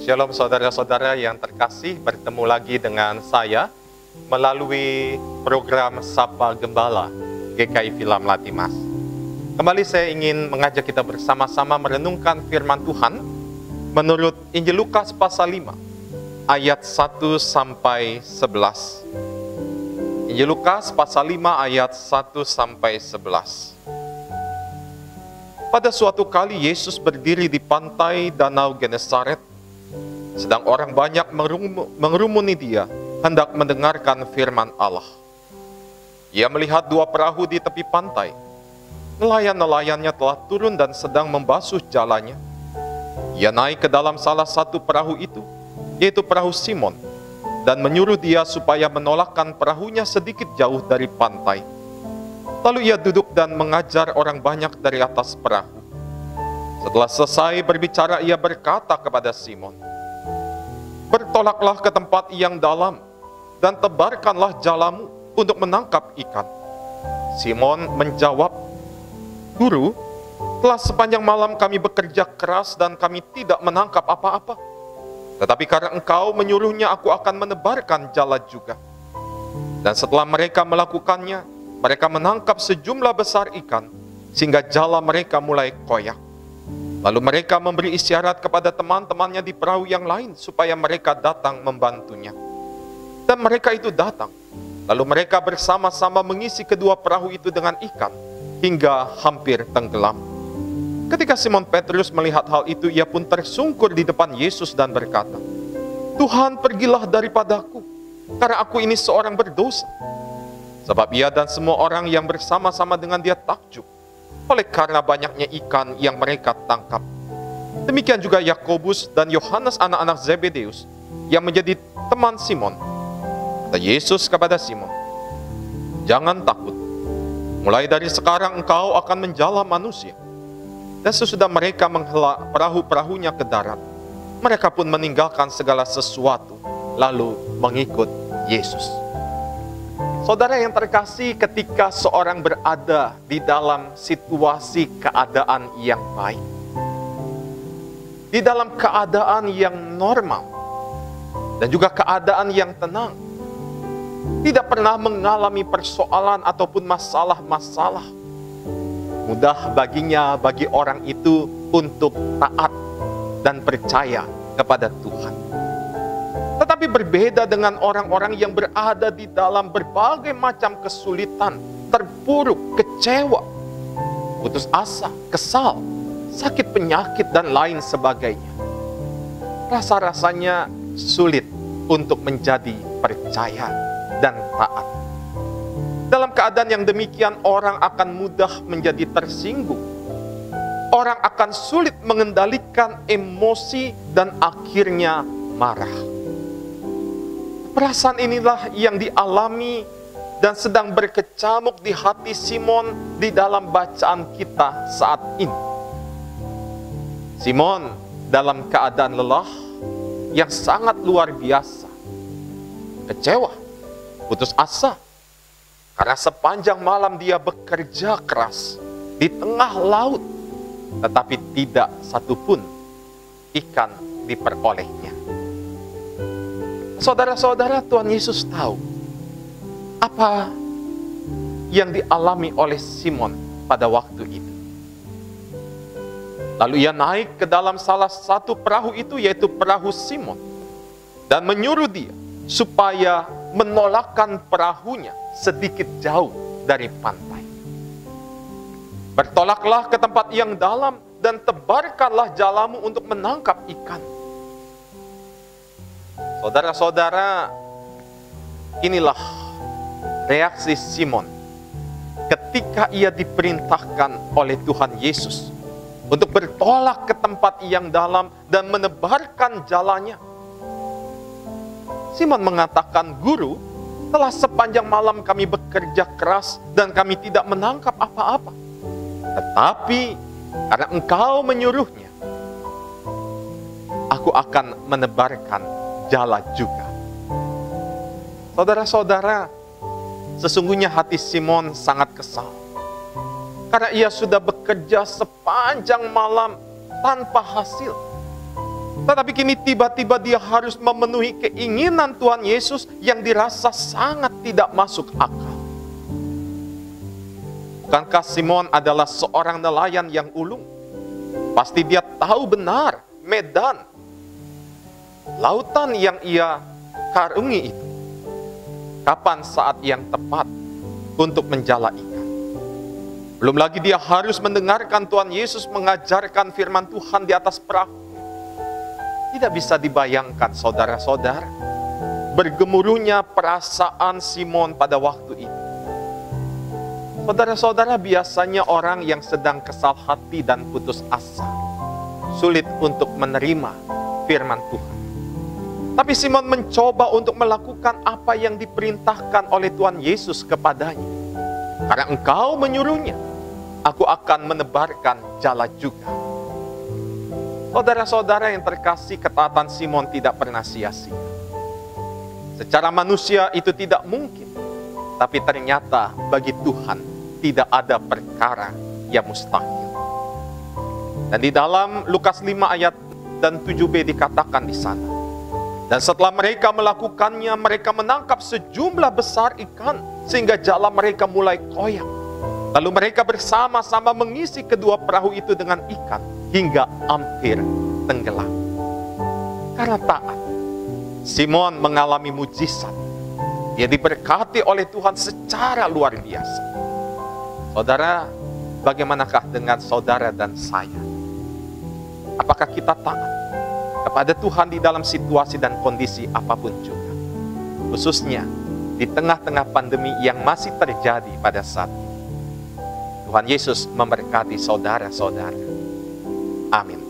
Shalom saudara-saudara yang terkasih, bertemu lagi dengan saya melalui program Sapa Gembala GKI Film Latimas. Kembali saya ingin mengajak kita bersama-sama merenungkan firman Tuhan menurut Injil Lukas pasal 5 ayat 1 sampai 11. Injil Lukas pasal 5 ayat 1 sampai 11. Pada suatu kali Yesus berdiri di pantai Danau Genesaret, sedang orang banyak mengerumuni dia, hendak mendengarkan firman Allah. Ia melihat dua perahu di tepi pantai. Nelayan-nelayannya telah turun dan sedang membasuh jalannya. Ia naik ke dalam salah satu perahu itu, yaitu perahu Simon, dan menyuruh dia supaya menolakkan perahunya sedikit jauh dari pantai. Lalu ia duduk dan mengajar orang banyak dari atas perahu. Setelah selesai berbicara, ia berkata kepada Simon, "Bertolaklah ke tempat yang dalam dan tebarkanlah jalamu untuk menangkap ikan." Simon menjawab, "Guru, telah sepanjang malam kami bekerja keras dan kami tidak menangkap apa-apa. Tetapi karena engkau menyuruhnya, aku akan menebarkan jala juga." Dan setelah mereka melakukannya, mereka menangkap sejumlah besar ikan, sehingga jala mereka mulai koyak. Lalu mereka memberi isyarat kepada teman-temannya di perahu yang lain, supaya mereka datang membantunya. Dan mereka itu datang. Lalu mereka bersama-sama mengisi kedua perahu itu dengan ikan, hingga hampir tenggelam. Ketika Simon Petrus melihat hal itu, ia pun tersungkur di depan Yesus dan berkata, "Tuhan, pergilah daripadaku, karena aku ini seorang berdosa." Sebab ia dan semua orang yang bersama-sama dengan dia takjub oleh karena banyaknya ikan yang mereka tangkap. Demikian juga Yakobus dan Yohanes anak-anak Zebedeus yang menjadi teman Simon. Kata Yesus kepada Simon, "Jangan takut, mulai dari sekarang engkau akan menjala manusia." Dan sesudah mereka menghela perahu-perahunya ke darat, mereka pun meninggalkan segala sesuatu, lalu mengikut Yesus. Saudara yang terkasih, ketika seorang berada di dalam situasi keadaan yang baik, di dalam keadaan yang normal, dan juga keadaan yang tenang, tidak pernah mengalami persoalan ataupun masalah-masalah, mudah bagi orang itu untuk taat dan percaya kepada Tuhan. Tetapi berbeda dengan orang-orang yang berada di dalam berbagai macam kesulitan, terpuruk, kecewa, putus asa, kesal, sakit penyakit, dan lain sebagainya. Rasa-rasanya sulit untuk menjadi percaya dan taat. Dalam keadaan yang demikian, orang akan mudah menjadi tersinggung. Orang akan sulit mengendalikan emosi dan akhirnya marah. Perasaan inilah yang dialami dan sedang berkecamuk di hati Simon di dalam bacaan kita saat ini. Simon dalam keadaan lelah yang sangat luar biasa, kecewa, putus asa, karena sepanjang malam dia bekerja keras di tengah laut, tetapi tidak satupun ikan diperolehnya. Saudara-saudara, Tuhan Yesus tahu apa yang dialami oleh Simon pada waktu itu. Lalu ia naik ke dalam salah satu perahu itu, yaitu perahu Simon, dan menyuruh dia supaya menolakkan perahunya sedikit jauh dari pantai. "Bertolaklah ke tempat yang dalam dan tebarkanlah jalamu untuk menangkap ikan." Saudara-saudara, inilah reaksi Simon ketika ia diperintahkan oleh Tuhan Yesus untuk bertolak ke tempat yang dalam dan menebarkan jalannya. Simon mengatakan, "Guru, telah sepanjang malam kami bekerja keras dan kami tidak menangkap apa-apa. Tetapi karena engkau menyuruhnya, aku akan menebarkan jala juga." Saudara-saudara, sesungguhnya hati Simon sangat kesal, karena ia sudah bekerja sepanjang malam tanpa hasil. Tetapi kini tiba-tiba dia harus memenuhi keinginan Tuhan Yesus yang dirasa sangat tidak masuk akal. Bukankah Simon adalah seorang nelayan yang ulung? Pasti dia tahu benar medan lautan yang ia karungi itu. Kapan saat yang tepat untuk menjala ikan? Belum lagi dia harus mendengarkan Tuhan Yesus mengajarkan firman Tuhan di atas perahu. Tidak bisa dibayangkan saudara-saudara, bergemuruhnya perasaan Simon pada waktu itu. Saudara-saudara, biasanya orang yang sedang kesal hati dan putus asa, sulit untuk menerima firman Tuhan. Tapi Simon mencoba untuk melakukan apa yang diperintahkan oleh Tuhan Yesus kepadanya. Karena engkau menyuruhnya, aku akan menebarkan jala juga. Saudara-saudara yang terkasih, ketaatan Simon tidak pernah sia-sia. Secara manusia itu tidak mungkin, tapi ternyata bagi Tuhan tidak ada perkara yang mustahil. Dan di dalam Lukas 5 ayat dan 7b dikatakan di sana, dan setelah mereka melakukannya, mereka menangkap sejumlah besar ikan sehingga jala mereka mulai koyak. Lalu mereka bersama-sama mengisi kedua perahu itu dengan ikan hingga hampir tenggelam. Karena taat, Simon mengalami mujizat. Dia diberkati oleh Tuhan secara luar biasa. Saudara, bagaimanakah dengan saudara dan saya? Apakah kita taat kepada Tuhan di dalam situasi dan kondisi apapun juga? Khususnya di tengah-tengah pandemi yang masih terjadi pada saat ini. Tuhan Yesus memberkati saudara-saudara. Amin.